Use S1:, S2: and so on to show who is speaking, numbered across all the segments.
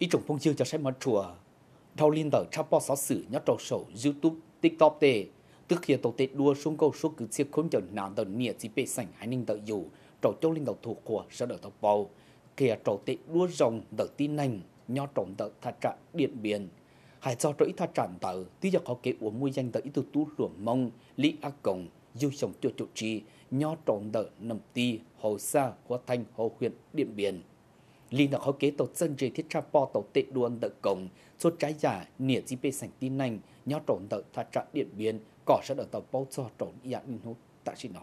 S1: ý trùng phong chiêu cho sẽ mất chùa thâu liên tờ chắp bao sáu sử nhớ trầu sổ YouTube TikTok tê tức khi tổ tết đua xuống câu số cứ chiếc khốn chở nạn tờ nia chỉ bê sành hai ninh tờ dù trầu châu liên tờ thuộc của sẽ đỡ tờ bao kia trầu tết đua rồng tờ tin nành nhớ trồng tờ thà trạng điện biển hải cho trỗi thà trạng tờ tí giờ có kế uống mùi danh tờ ít tu tu ruộng mông lý ác cổng du sống cho chủ trì nhớ trồng tờ nằm ti hồ sa hoa thanh hồ huyện điện biển liên đã có kế tổ dân dây thiết tra po tổ tệ đuôn tờ cổng số trái giả nịa chỉ bê sành tin nành nhớ trồng tờ thà trạng điện biển cỏ sẽ đỡ tờ bao cho trồng ý ảnh hút tại xin nó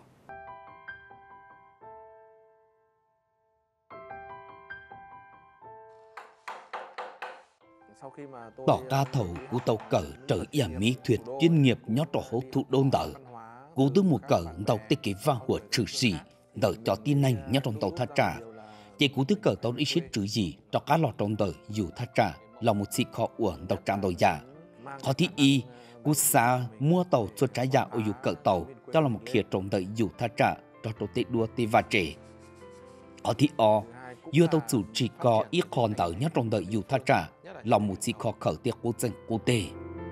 S1: bỏ ca thầu của tàu cờ trở yểm mỹ thuyền chuyên nghiệp nhó trò hố thụ đôn tờ cú tư một cờ tàu tê kế va của trừ sĩ đợi cho tin anh nhó trong tàu tha trả chỉ cú tư cờ tàu ít xít trừ gì cho cá lọt trong tờ dù tha trả là một sự khó uổng tàu trang tàu giả khó thị y cú xa mua tàu cho trái giả ở dù cờ tàu cho là một khía trong tờ dù tha trả cho tàu tê đua tê va trễ khó thị o dù tàu chủ chỉ có ít con tàu nhó trong tờ dù tha trả là một sự khó khởi tiết cố dân cố tê.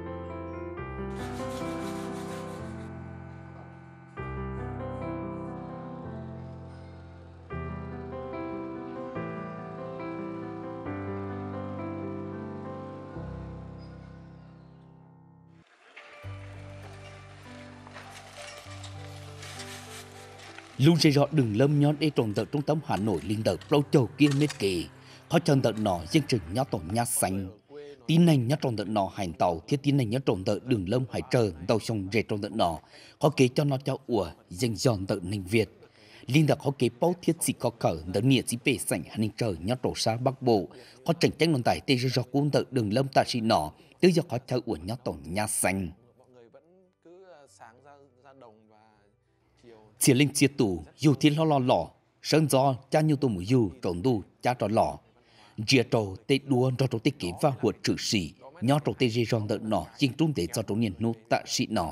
S1: Luôn dây rõ đường lâm nhón để trồng tờ trung tâm Hà Nội liên tờ lâu châu kia mết kỳ. Khó chân tờ nọ dân trực nhó tổng nhá xanh. Tin này nhó trồng tờ nọ hành tàu thiết tin này nhó trồng tờ đường lâm hải trờ tàu sông rê trồng tờ nọ. Khó kế cho nó cho ủa dân giòn tờ nền Việt. Liên tờ khó kế bao thiết sĩ khó cờ tờ nghĩa sĩ bề sảnh hành ninh trời nhó trổ xa Bắc Bộ. Khó tranh tranh nôn tài tê rõ cuốn tờ đường lâm ta sĩ nọ. Tư do khó chờ ủa nhó tổng nhá xanh. Chỉ linh chia tù, dù thiên lo lọ, sơn gió, cha như tù mù dù, trộn đu, cha trò lọ. Dìa trò tê đua cho trò tê kế và huột trừ sĩ, nhỏ trò tê dê rong đợt nọ, dinh trung tế cho trò niên nô tạ sĩ nọ.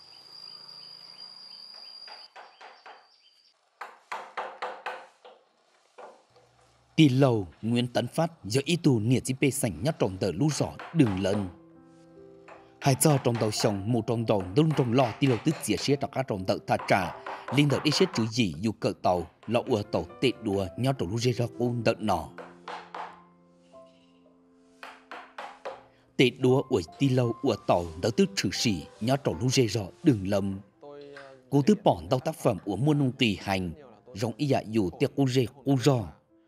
S1: Tì lầu, Nguyễn Tấn Phát, do ý tù nhiệt chí bê sảnh nhỏ trộn tờ lũ giỏ đường lần. Hai cho trong tàu sông một trong tàu đông trong lò tì lầu tức dìa xế trong các trong tàu thà trả. Linh đợt đi xế chữ gì dù cỡ tàu, lọ ua tàu tệ đùa nhỏ trổ lũ dê ra cung đợt nọ. Tệ đùa ua tì lầu ua tàu đỡ tức trừ sĩ nhỏ trổ lũ dê ra đường lâm. Cô tư bỏn tàu tác phẩm của muôn nông tùy hành, rong ý dạ dù tiệc cô dê cô giò.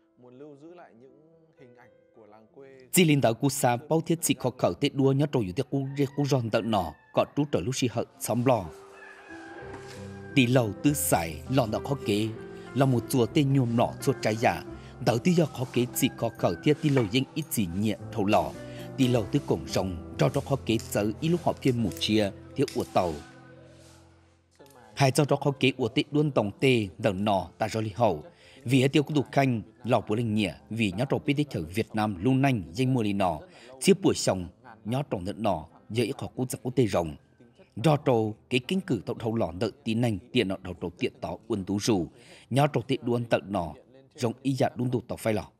S1: Chỉ linh đạo cú xa bao thiết sĩ khó khẩu tết đua nhớ trồi dù tiết cú rê cú giòn tận nọ có trú trở lúc xì hận xóm lò. Tì lầu tư sải lòn đạo khó kế là một chùa tên nhôm lọ chuột trái giả. Đạo tư do khó kế chỉ khó khẩu thiết tì lầu danh ít gì nhẹ thầu lọ. Tì lầu tư cổng rồng cho khó kế sớ ít lúc họ phiên một chia thiếu ủa tàu. Hai cho khó kế ủa tết đuôn tổng tê đợn nọ ta do li hậu. Vì tiêu của tục khanh lò của linh nhẹ vì nhớ trộn biết chở Việt Nam luôn nanh danh mua đi nọ chiếc buổi sông nhớ trộn đợt nọ dễ khó quốc gia quốc tế rồng do trâu cái kinh cử tàu thâu lòn đợt tí nanh tiện nọ đầu trâu tiện tỏ uốn tú rủ nhớ trộn tiện đuôn tận nọ rồng y dạ đun tụ tàu phai lò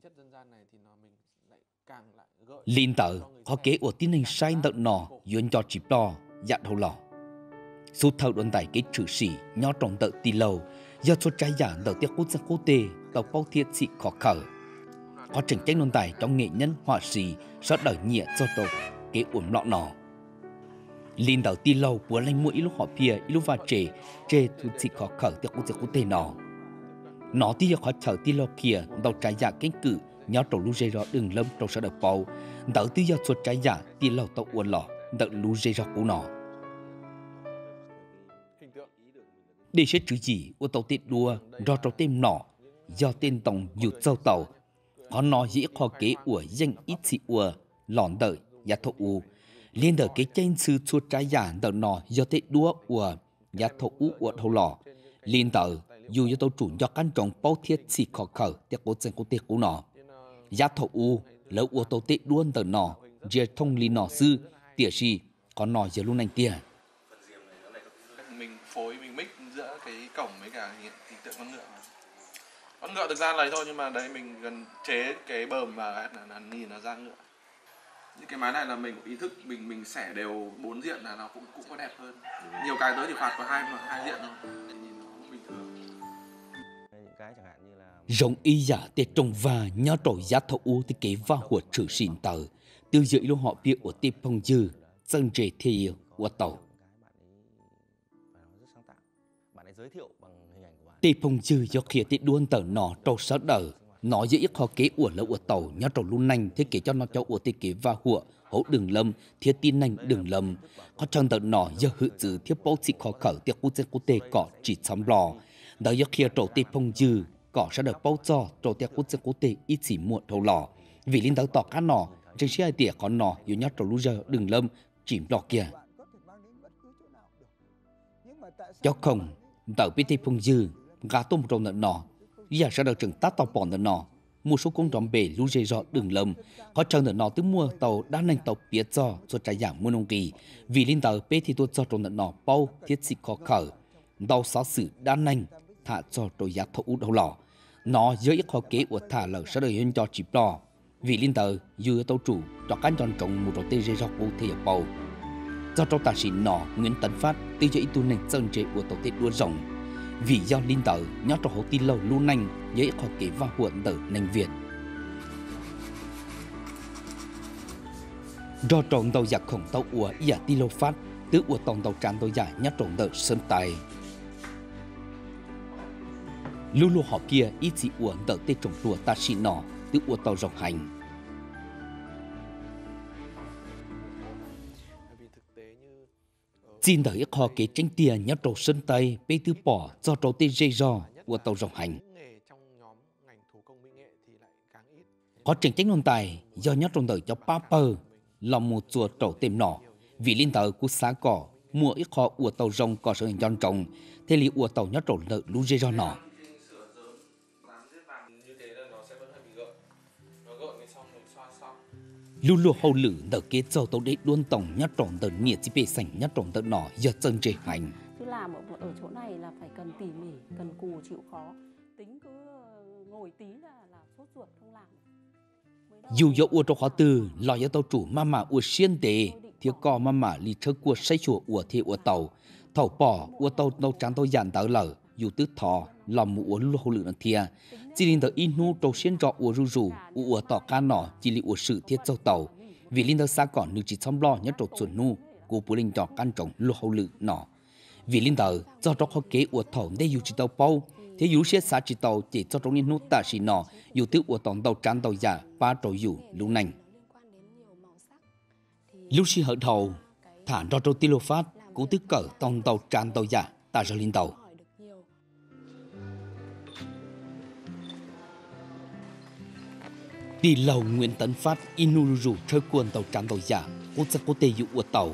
S1: liên tờ khó kế của tí nanh sai tận nọ duyên cho chip đo dạ thâu lò số thâu đuôn tải cái chữ sĩ nhớ trộn đợt tí lâu do số trái giả đầu tiên quốc gia quốc tế tàu bao thiết sĩ khó khở có tranh tranh nôn tài trong nghệ nhân họa sĩ rất đời nhẹ cho trâu cái uổng lọ nọ liên đầu tiên lâu của lanh mũi lúc họ phía lúc va trề thu sĩ khó khở tiếng quốc gia quốc tế nó tí khó chờ tiên lâu kia đầu trái giả cánh cự nhớ trâu lưu dây rõ đường lâm trâu sẽ được bao đầu tí do số trái giả tiên lâu tàu uổng lọ đợi lưu dây rõ của nó để xét chữ gì của tàu tết đua do tàu tên nọ do tên tổng dù châu tàu họ nói dĩ khó kế của danh ít sĩ ua lòn đợi giá thọ u liên đợi cái tranh sư chuột trái giả đợi nọ do tết đua ua giá thọ u ua thâu lò liên đợi dù do tàu chủ do căn trọng bao thiết sĩ khó khởi tiết cố dân của tiết của nọ giá thọ u lỡ ua tàu tết đua đợi nọ dễ thông lý nọ sư tỉa gì còn nói giờ luôn anh tỉa
S2: mình phối mình mix giữa cái cổng với cả hình tượng con ngựa Con ngựa thực ra là thôi, nhưng mà đấy mình cần chế cái bờm vào là nhìn nó ra ngựa. Những cái máy này là mình ý thức mình xẻ đều 4 diện là nó cũng có đẹp hơn. Nhiều cái tới thì phạt có hai diện thôi, nhìn nó bình thường.
S3: Những cái chẳng hạn như là
S1: Rộng y giả tê trồng và nhớ trội giá thấu u thì kế và hụt trừ xin tờ. Từ dưới lúc họ biết của tê phong dư, dân rề thì của tàu.
S3: bạn ấy giới thiệu bằng hình ảnh của bạn.
S1: Tê phong dư do khía tê đuôn tờ nọ trâu sát đờ. Nó dưới ít khó kế ủa lỡ ủa tàu nhớ trâu luôn nành thiết kế cho nó cho ủa tê kế và hụa hỗ đường lâm thiết tin nành đường lâm. Có chân tờ nọ do hữu dư thiết bố xị khó khởi tiết quốc dân quốc tế cọ chỉ xóm lò. Đó do khía trâu tê phong dư cọ sẽ được bao cho trâu tiết quốc dân quốc tế ít chỉ muộn thâu lò. Vì liên tàu tỏ cá nọ trên xe tỉa có nọ dù nhớ trâu lưu giờ đường lâm chìm lò kia. Cho không tàu biết tê phong dư gà tôm trâu nợ nọ. Giờ sẽ được trừng tát tàu bỏ nợ nọ. Một số công tròn bể lưu dây rõ đường lâm. Có chờ nợ nọ từ mua tàu đã nành tàu biết cho trả giảm mua nông kỳ. Vì liên tàu bê thì tôi cho trâu nợ nọ bao thiết sĩ khó khởi. Đau xóa sự đã nành thả cho trâu giá thấu đầu lò. Nó dưới ít khó kế của thả lỡ sẽ được hình cho chịp lò. Vì liên tàu dư tàu chủ cho cán tròn trồng một trâu tê dây rõ cụ thể ở bầu. Do trâu tà sĩ nọ Nguyễn Tấn Phát từ dưới ít tu nành dân chế của tàu tê đua rồng. Vì do linh tờ nhớ trò hậu tin lâu lưu nành với khó kế và huộn tờ nành Việt. Do trộn tàu giặc khổng tàu ủa giả ti lâu phát từ ủa tổng tàu tràn tàu giả nhớ trộn tờ sơn tài. Lưu lưu họ kia ít chỉ ủa tờ tê trồng tùa ta xị nọ từ ủa tàu rộng hành. Xin đợi khó kế tranh tiền nhớ trộn sơn tài bê tư bỏ do trộn tê dây do ủa tàu rộng hành. Có trình trách nôn tài do nhớ trộn đời cho Papa là một chùa trổ tìm nọ vì liên tờ của xã cỏ mua ít khó ủa tàu rồng có sự hình tròn trồng thế lý ủa tàu nhớ trộn nợ lưu dây do nọ. Lưu lưu hậu lử nợ kế châu tàu đế đuôn tổng nhớ trộn tờ nghĩa chỉ bề sảnh nhớ trộn tờ nọ do chân trề hành.
S4: Chứ làm ở chỗ này là phải cần tỉ mỉ, cần cù chịu khó. Tính cứ ngồi tí là sốt ruột không làm.
S1: Dù do ua trong khó từ, lo do tàu chủ mà ua xiên tế, thiếu co mà lì thơ của say chùa ua thì ua tàu, thầu bỏ ua tàu nâu trắng tàu dàn tàu lở, dù tứ thọ, lòng mũ ua lưu hậu lự nâng thia. Chỉ linh tàu in nu trâu xiên trọ ua rù ua tỏ ca nọ, chỉ lì ua sự thiết châu tàu. Vì linh tàu xa còn nữ chỉ xóm lo nhớ trâu chuẩn nu, của bố linh trọ can trọng lưu hậu lự nọ. Vì linh tàu, do trong khó kế ua thầu để dù chỉ tàu bao, thế dù xe xã chỉ tàu chỉ cho trong những nút ta xì nọ, dù tự ua tàu tàu tràn tàu giả, ba trâu dù lưu nành. Lúc xí hở đầu, thả ra trâu tì lô phát, cú tức cỡ tàu tàu tràn tàu giả, ta ra lên tàu. Đi lầu Nguyễn Tấn Phát, inu rủ chơi cuốn tàu tràn tàu giả, cú sẽ có tê dụ ua tàu.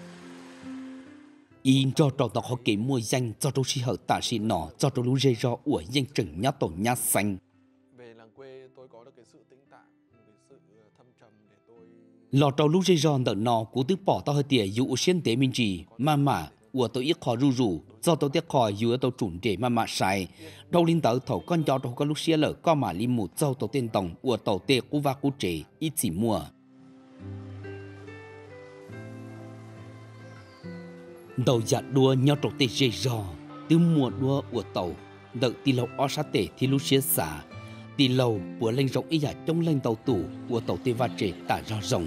S1: In cho trò tàu khó kế mua danh cho trâu xí hở ta xì nọ, cho trâu lưu dây do ua danh trừng nhá tổ nhá xanh.
S2: Về làng quê tôi có được cái sự tĩnh tại, cái sự thâm trầm để tôi
S1: Lò trâu lúc dây giòn đợt nọ cú tức bỏ tao hơi tỉa dụ xuyên tế minh trì mà ủa tôi ít khó rủ do tôi tiếc khỏi dụ tôi chuẩn để mà sai đâu linh tớ thầu con cho tôi có lúc xia lở có mà lim một dâu tôi tên tổng ủa tàu tê cú va cú trẻ ít chỉ mua đầu dạ đua nhau trâu tê dây giò từ mùa đua ủa tàu đợi tì lâu o sát tê thì lúc xia xả tì lâu bữa lên rộng ý giả trong lên tàu tủ ủa tàu tê va trẻ tả ra rồng.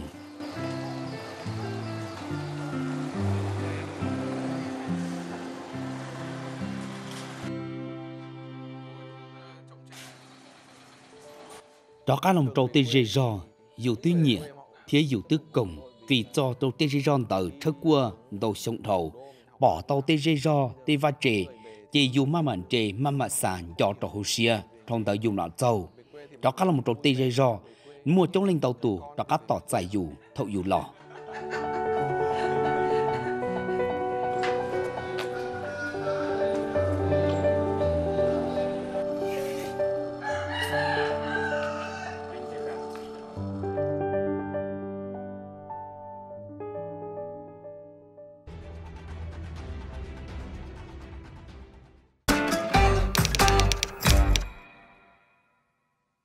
S1: Đó cả lòng trâu tê dây giò dù tư nhẹ thế dù tư cổng vì cho trâu tê dây giò tờ thơ qua đầu sống thầu bỏ tàu tê dây giò tê va trẻ chỉ dù mà mặn trẻ mà sàn cho trâu hồ xia thông tờ dùng nọ châu đó cả lòng trâu tê dây giò mua trong lên tàu tủ đó cả tọt dài dù thậu dù lò.